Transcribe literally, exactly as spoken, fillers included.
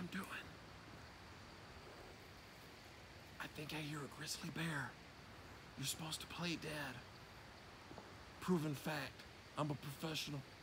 I'm doing. I think I hear a grizzly bear. You're supposed to play dead. Proven fact. I'm a professional.